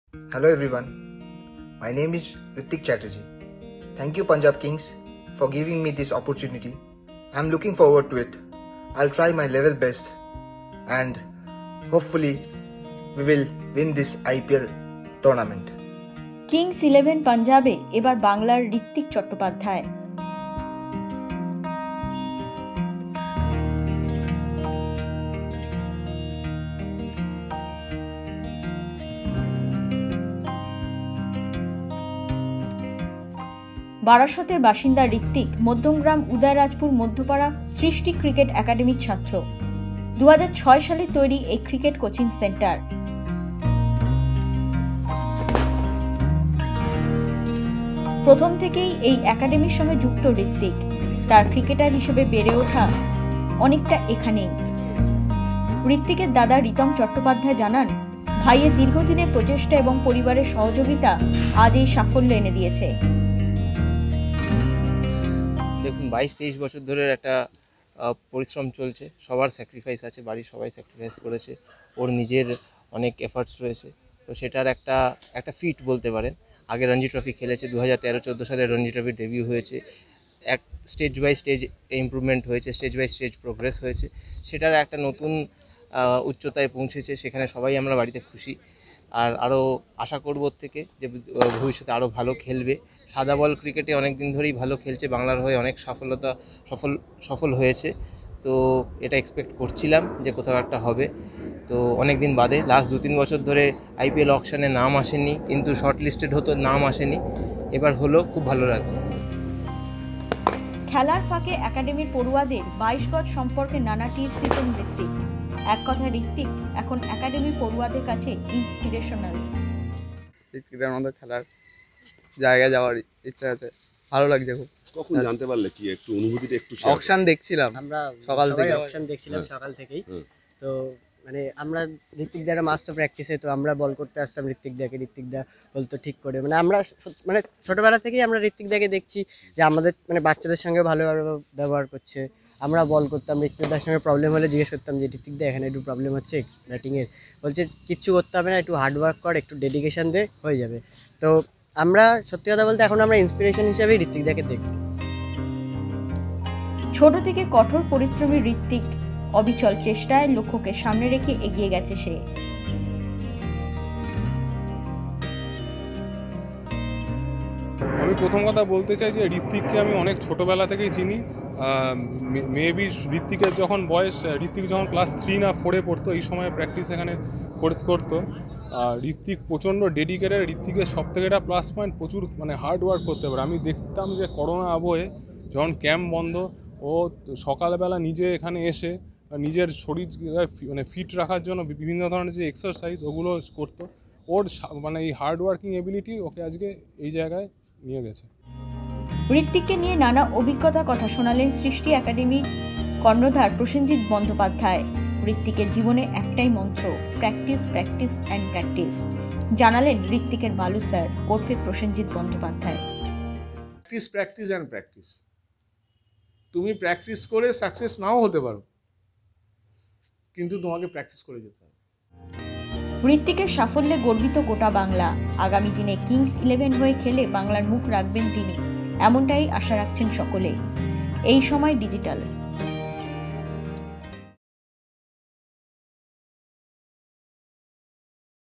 Hello everyone, my name is Ritwik Chatterjee. Thank you Punjab Kings for giving me this opportunity. I'm looking forward to it. I'll try my level best and hopefully we will win this IPL tournament. Kings 11 পাঞ্জাবে এবার বাংলার ঋত্বিক চট্টোপাধ্যায়। বারাসতের বাসিন্দা ঋত্বিক মধ্যমগ্রাম উদয়রাজপুর মধ্যপাড়া সৃষ্টি cricket একাডেমির ছাত্র। 2006 সালে তৈরি এই ক্রিকেট কোচিং সেন্টার। প্রথম থেকেই এই একাডেমির সঙ্গে যুক্ত ঋত্বিক। তার ক্রিকেটার হিসেবে বেড়ে ওঠা অনেকটা এখানেই। ঋত্বিকের দাদা রিতম চট্টোপাধ্যায় জানান, ভাইয়ের দীর্ঘদিনের প্রচেষ্টা এবং পরিবারের সহযোগিতা আজ এই সাফল্য এনে দিয়েছে। দেখুন 22-23 বছর ধরে একটা পরিশ্রম চলছে, সবার স্যাক্রিফাইস আছে, বাড়ির সবাই স্যাক্রিফাইস করেছে, ওর নিজের অনেক এফার্টস রয়েছে। তো সেটার একটা ফিট বলতে পারেন। আগে রঞ্জি ট্রফি খেলেছে, 2013-14 সালে রঞ্জি ট্রফি ডেবিউ হয়েছে, এক স্টেজ বাই স্টেজ ইমপ্রুভমেন্ট হয়েছে, স্টেজ বাই স্টেজ প্রোগ্রেস হয়েছে, সেটার একটা নতুন উচ্চতায় পৌঁছেছে। সেখানে সবাই আমরা বাড়িতে খুশি, আর আরও আশা করব থেকে যে ভবিষ্যতে আরও ভালো খেলবে। সাদা বল ক্রিকেটে অনেক দিন ধরেই ভালো খেলছে, বাংলার হয়ে অনেক সফল হয়েছে। তো এটা এক্সপেক্ট করছিলাম যে কোথাও একটা হবে। তো অনেক দিন বাদে লাস্ট 2-3 বছর ধরে IPL অকশনে নাম আসেনি, কিন্তু শর্ট লিস্টেড হতো, নাম আসেনি, এবার হলো, খুব ভালো লাগছে। খেলার ফাঁকে একাডেমির পড়ুয়াদের 22 গজ সম্পর্কে নানা টিপস দিতেন ঋত্বিক। এক কথা, ঋত্বিক এখন একাডেমির পড়ুয়াদের কাছে ইন্সপিরেশনাল। ঋত্বিকদের মতো খেলার জায়গায় যাওয়ার ইচ্ছা আছে, ভালো লাগছে খুব। কখন জানতে পারলে, কি একটু অনুভূতিটা একটু অকশন দেখছিলাম আমরা সকাল থেকে, অকশন দেখছিলাম সকাল থেকেই। তো মানে আমরা ঋত্বিক দার মাস্টার প্র্যাকটিসে, তো আমরা বল করতে আসতাম ঋত্বিক দা বলতো ঠিক করে। মানে আমরা মানে ছোটবেলা থেকেই আমরা ঋত্বিক দাকে দেখছি যে আমাদের মানে বাচ্চাদের সঙ্গে ভালোভাবে ব্যবহার করছে। আমরা বল করতাম, ঋত্বিক দার সঙ্গে প্রবলেম হলে জিজ্ঞেস করতাম যে ঋত্বিক দা এখানে একটু প্রবলেম হচ্ছে ব্যাটিংয়ের, বলছে কিচ্ছু করতে হবে না, একটু হার্ডওয়ার্ক কর, একটু ডেডিকেশন দে, হয়ে যাবে। তো আমরা সত্যি কথা বলতে এখন আমরা ইন্সপিরেশন হিসেবে ঋত্বিক দাকে দেখি। ছোট থেকে কঠোর পরিশ্রমী ঋত্বিক অবিচল চেষ্টায় লক্ষ্যকে সামনে রেখে এগিয়ে গেছে সে। আমি প্রথম কথা বলতে চাই যে ঋত্বিককে আমি অনেক ছোটোবেলা থেকেই চিনি। মেবি ঋত্বিকের যখন বয়স, ঋত্বিক যখন ক্লাস 3 না 4-এ পড়তো, এই সময় প্র্যাকটিস এখানে করতো। আর ঋত্বিক প্রচণ্ড ডেডিকেটেড। ঋত্বিকের সব থেকে একটা প্লাস পয়েন্ট, প্রচুর মানে হার্ড ওয়ার্ক করতে পারে। আমি দেখতাম যে করোনা আবহে যখন ক্যাম্প বন্ধ, ও সকালবেলা নিজে এখানে এসে নিজের শরীর মানে ফিট রাখার জন্য বিভিন্ন ধরনের যে এক্সারসাইজ ওগুলো করতো। ওর মানে এই হার্ড ওয়ার্কিং এবিলিটি ওকে আজকে এই জায়গায় নিয়ে গেছে। ঋত্বিককে নিয়ে নানা অভিজ্ঞতার কথা শোনালেন সৃষ্টি একাডেমির কর্ণধার প্রসেনজিৎ বন্দ্যোপাধ্যায়। ঋত্বিকের জীবনে একটাই মন্ত্র, প্র্যাকটিস প্র্যাকটিস অ্যান্ড প্র্যাকটিস। জানালেন ঋত্বিকের বালু স্যার ওরফে Prosenjit Bandyopadhyay. Practice practice and practice. তুমি প্র্যাকটিস করে সাকসেস নাও হতে পারো, কিন্তু তোমাকে প্র্যাকটিস করে যেতে হবে। ঋত্বিকের সাফল্যে গর্বিত গোটা বাংলা। আগামী দিনে কিংস 11 হয়ে খেলে বাংলার মুখ রাখবেন তিনি, এমনটাই আশা রাখছেন সকলে। এই সময় ডিজিটাল।